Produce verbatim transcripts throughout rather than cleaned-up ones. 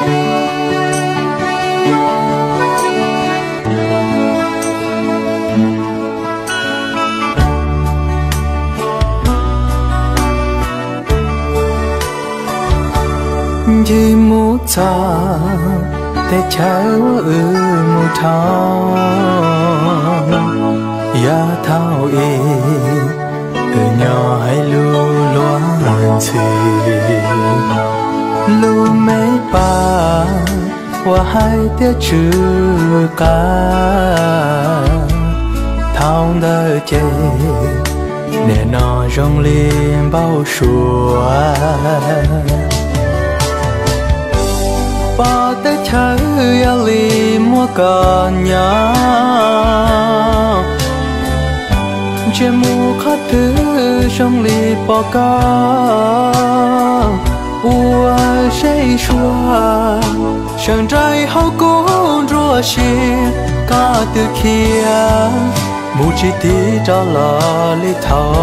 Dì mũ cha để cháu ư mũ thao ya thao y từ nhỏ hay lu loan gì lu mấy ba và hai tiếng chữ ca thao đời chê để nó rong liền bao sủa ba tới chơi ali mua con nhà chỉ mua khát thứ trong ly bỏ ca ua say xua sân trái hao cố rùa xì ca từ kia mu chỉ tí cho lò ly thọ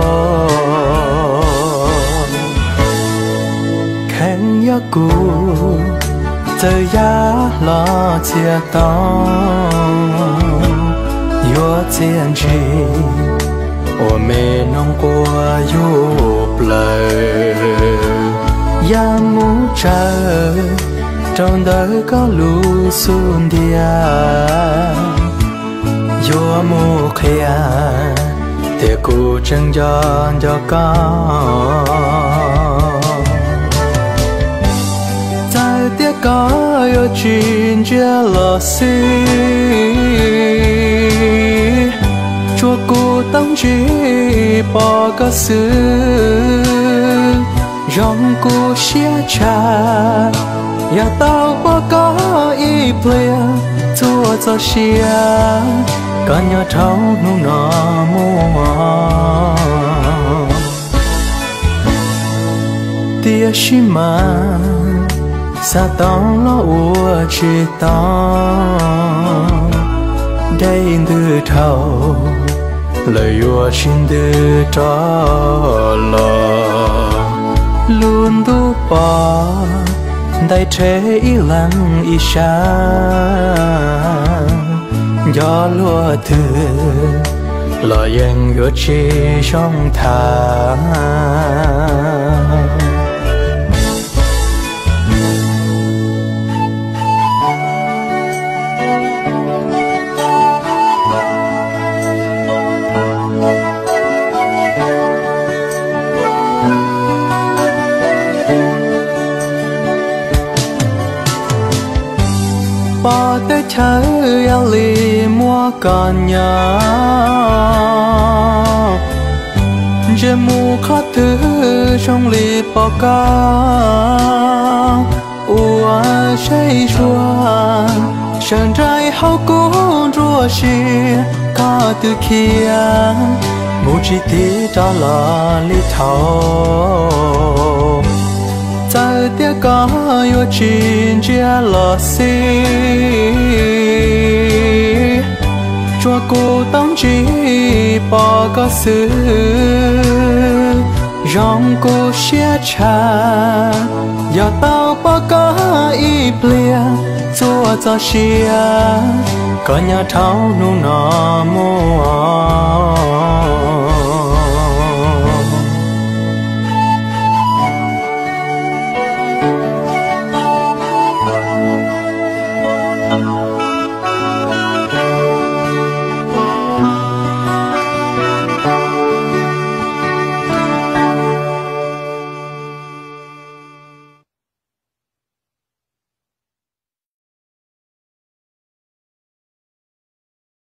khen ya cu giờ ya lo chia tông yo tiền chi ô mẹ nông qua yo plei ya mu chờ trong đời có lu xuân dia yo mu kia để cô chân cho cho con tiếc có yêu chuyện chia lỡ xí chúa cô tâm trí bỏ cả sự dòng cô xia cha ya tao bỏ có ý plea chúa cho xia cả nhà trâu nung nọ mua tia xí mà sa tông lo ua chi tông đây từ thầu lời ua xin từ cho lo luôn tu bỏ đại thế ý lăng ý xa gió lúa thừa lo yên ua chi trong tháng bỏ tới chơi ali mua con nhà chỉ mua khát thứ trong ly bỏ ca ua say xua sân trái hao cố rùa xì ca từ kia mu chỉ tí cho lò ly thầu giờ tiếc có yêu chuyện chia lỡ xí chúa cô tâm trí bỏ có sự dòng cô xia cha giờ tao bỏ có ý plea chúa cho xia có nhà tháo nung nọ mua